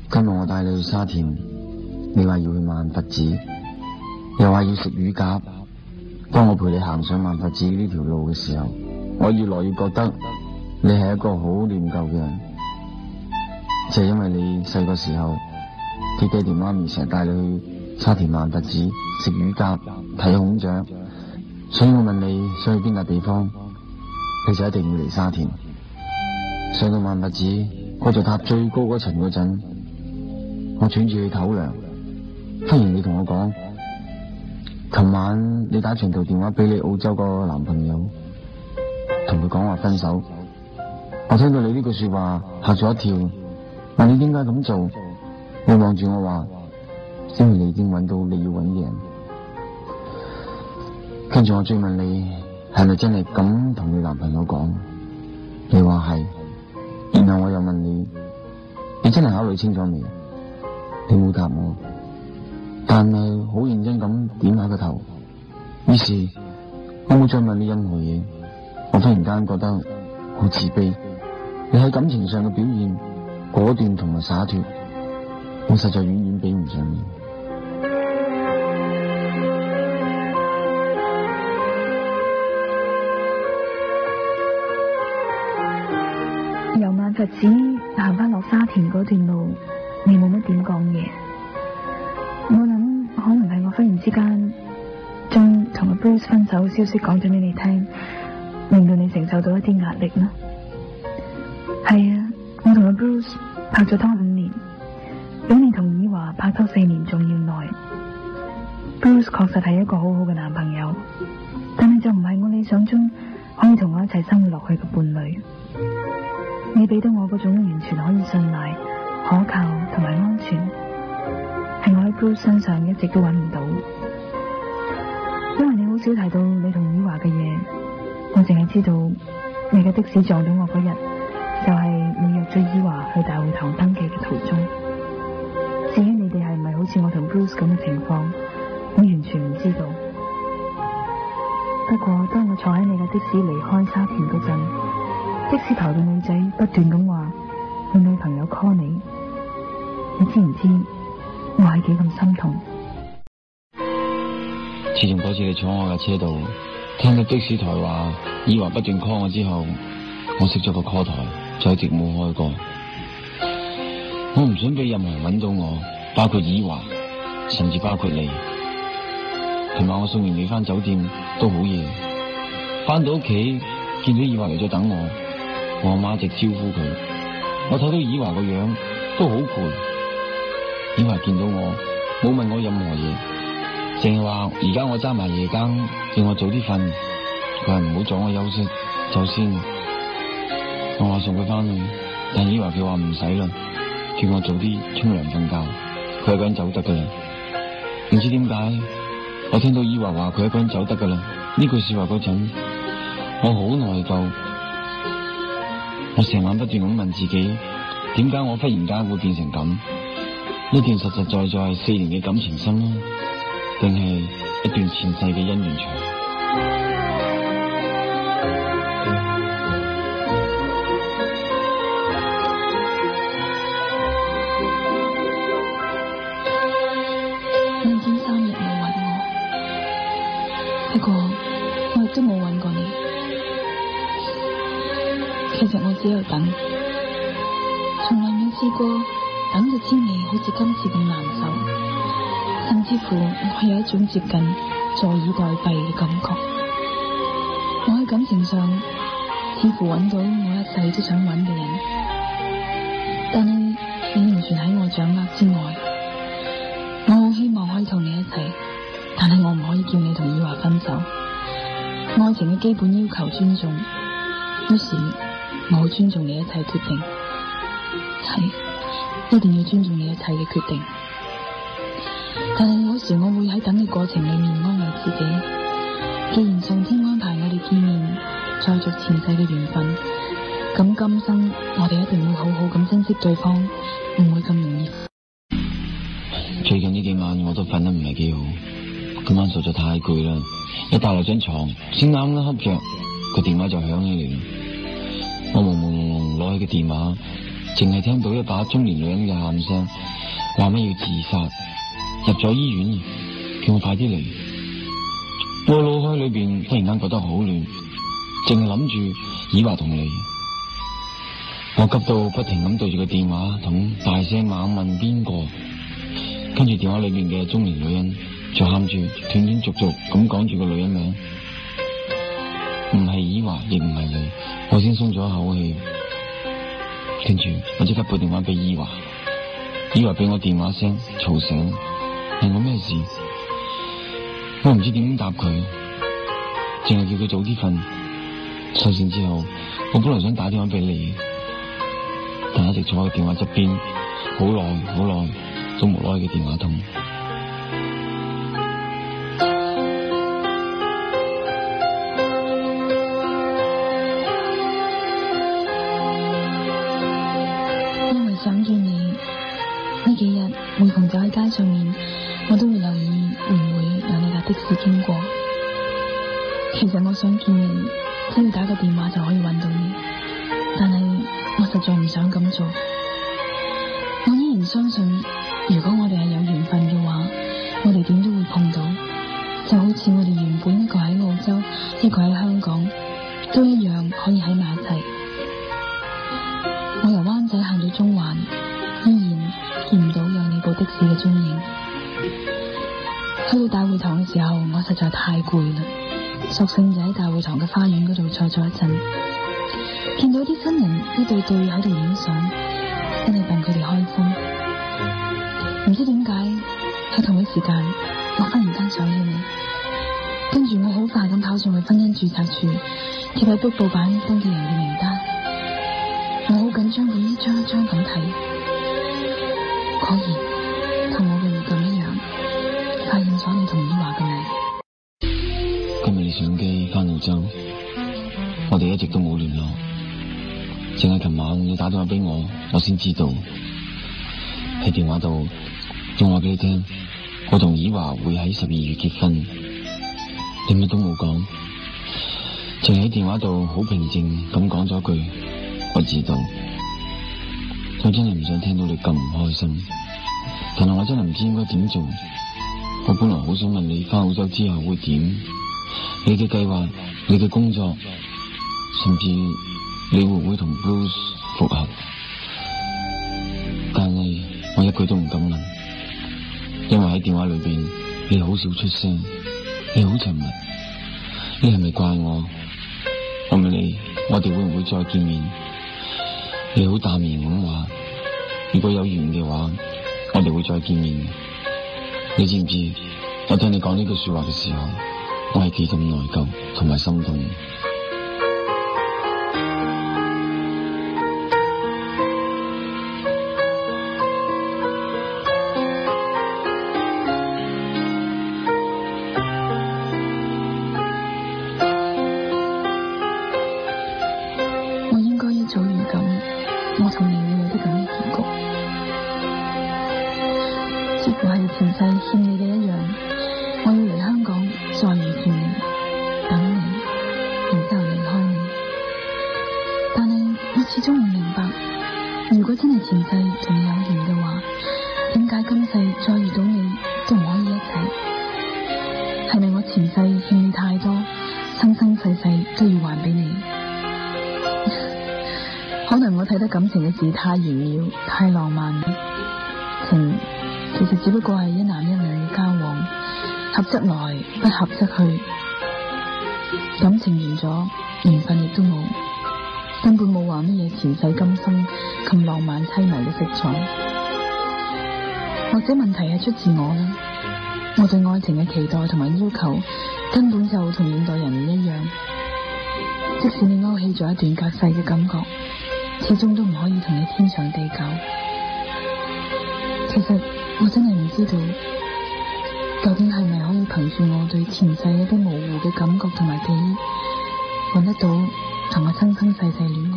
今日我帶你去沙田，你話要去萬佛寺，又話要食乳鴿。當我陪你行上萬佛寺呢條路嘅時候，我越來越覺得你係一個好念舊嘅人，就係因為你細個時候，你爹哋媽咪成日帶你去沙田萬佛寺食乳鴿、睇孔雀，所以我問你想去邊笪地方，你就一定要嚟沙田。上到萬佛寺嗰座塔最高嗰層嗰陣，我喘住氣唞涼，忽然你同我講，琴晚你打長途電話俾你澳洲個男朋友，同佢講話分手。我聽到你呢句說話嚇咗一跳，問你點解咁做？你望住我話，因為你已經揾到你要揾嘅人。跟住我追問你係咪真係咁同你男朋友講？你話係。然後我又問你，你真係考慮清楚未？你冇答我，但係好認真咁點下個頭。於是我冇再問你任何嘢。我忽然間覺得好自卑。你喺感情上嘅表現果斷同埋灑脫，我實在遠遠比唔上你。 由萬佛寺行翻落沙田嗰段路，你冇乜點講嘢。我諗可能係我忽然之間將同阿 Bruce 分手消息講咗俾你聽，令到你承受到一啲壓力啦。係啊，我同阿 Bruce 拍咗拖5年，比你同以華拍拖4年仲要耐。Bruce 確實係一個好好嘅男朋友，但係就唔係我理想中可以同我一齊生活落去嘅伴侶。你俾到我嗰種完全可以信賴、可靠同埋安全，係我喺 Bruce 身上一直都揾唔到。因為你好少提到你同以華嘅嘢，我淨係知道你嘅的士撞到我嗰日，就係你約咗以華去大會堂登記嘅途中。至於你哋係唔係好似我同 Bruce 咁嘅情況，我完全唔知道。不過當我坐喺你嘅的士離開沙田嗰陣，的士台嘅女仔不斷咁話佢女朋友 call 你，你知唔知我係幾咁心痛？ 自從嗰次你坐我架車度，聽到的士台話以華不斷 call 我之後，我熄咗個 call 台，就一直冇開過。我唔想俾任何人揾到我，包括以華，甚至包括你。琴晚我送完你翻酒店都好夜，翻到屋企見到以華嚟咗等我。我阿媽一直招呼佢，我睇到以華個樣都好攰。以華見到我冇問我任何嘢，淨係話而家我揸埋夜更，叫我早啲瞓。佢話唔好阻我休息，走先。我話送佢翻去，但以華佢話唔使啦，叫我早啲沖涼瞓覺。佢一個人走得噶啦。唔知點解，我聽到以華話佢一個人走得噶啦呢句說話嗰陣，我好內疚。我成晚不斷咁問自己，點解我忽然間會變成咁？呢段實實在在係4年嘅感情深啦，定係一段前世嘅姻緣長？ 你已經3日冇揾我，不過我亦都冇揾過你。其實我只有等，從來未試過等嘅滋味好似今次咁難受，甚至乎我有一種接近坐以待斃嘅感覺。我喺感情上似乎揾到我一世都想揾嘅人，但係你完全喺我掌握之外。我好希望可以同你一齊，但係我唔可以叫你同以華分手。愛情嘅基本要求尊重，於是我好尊重你一切決定，係一定要尊重你一切嘅決定。但係有時我會喺等嘅過程裏面安慰自己，既然上天安排我哋見面，再續前世嘅緣分，咁今生我哋一定會好好咁珍惜對方，唔會咁容易。 最近呢幾晚我都瞓得唔係幾好，今晚實在太攰啦，一踏落張床先啱啱瞌着，個電話就響起嚟。我朦朦朧朧攞起個電話， 淨係聽到一把中年女人嘅喊聲，話乜要自殺，入咗醫院，叫我快啲嚟。我腦海裏邊忽然間覺得好亂，淨係諗住以華同你。我急到不停咁對住個電話筒大聲猛問邊個，跟住電話裏邊嘅中年女人就喊住斷斷續續咁講住個女人名，唔係以華亦唔係你，我先鬆咗一口氣。跟住我即刻撥電話俾以華，以華俾我電話聲嘈醒，問我咩事，我唔知點答佢，淨係叫佢早啲瞓。收線之後，我本來想打電話俾你，但一直坐喺電話側邊，好耐都冇攞起嘅電話筒。 因為想見你，呢幾日每逢走喺街上面，我都會留意會唔會有你架的士經過。其實我想見你，只要打個電話就可以揾到你，但係我實在唔想咁做。我依然相信，如果我哋係有緣分嘅話，我哋點都會碰到。就好似我哋原本一個喺澳洲，一個喺香港，都一樣可以喺埋一齊。我由灣仔行到中環，依然見唔到有你部的士嘅蹤影。去到大會堂嘅時候，我實在太攰啦，索性就喺大會堂嘅花園嗰度坐咗一陣，見到啲新人一對對喺度影相，真係戥佢哋開心。唔知點解喺同一時間，我忽然間想起你，跟住我好快咁跑上去婚姻註冊處，貼喺壁報板登記人嘅名單。我好緊張咁一張一張咁睇，果然同我嘅預感一樣，發現咗你同以華嘅名。 今日你上機返澳洲，我哋一直都冇聯絡，淨係琴晚你打電話俾我，我先知道。喺電話度，我話俾你聽，我同以華會喺12月結婚，你乜都冇講，淨係喺電話度好平靜咁講咗句我知道。我真係唔想聽到你咁唔開心，但係我真係唔知應該點做。我本來好想問你返澳洲之後會點，你嘅計劃，你嘅工作，甚至你會唔會同 Bruce 復合，但係我一句都唔敢問，因為喺電話裏邊你好少出聲，你好沉默。你係咪怪我？我問你，我哋會唔會再見面？你好淡然咁話，如果有緣嘅話，我哋會再見面。你知唔知？我聽你講呢句說話嘅時候，我係幾咁內疚同埋心痛。 我應該一早預感，我同你會有啲咁嘅結局。似乎係前世欠你嘅一樣，我要嚟香港再遇見你，等你，然之後離開你。但係我始終唔明白，如果真係前世同你有緣嘅話，點解今世再遇到你都唔可以一齊？係咪我前世欠你太多，生生世世都要還俾你？可能我睇得感情嘅事太玄妙，太浪漫。情其實只不過係一男一女嘅交往，合則來，不合則去。感情完咗，緣分亦都冇，根本冇話乜嘢前世今生咁浪漫淒迷嘅色彩。或者問題係出自我啦，我對愛情嘅期待同埋要求根本就同現代人唔一樣。即使你勾起咗一段隔世嘅感覺，始終都唔可以同你天長地久。其實我真係唔知道，究竟係咪可以憑住我對前世一啲模糊嘅感覺同埋記憶，搵得到同我生生世世戀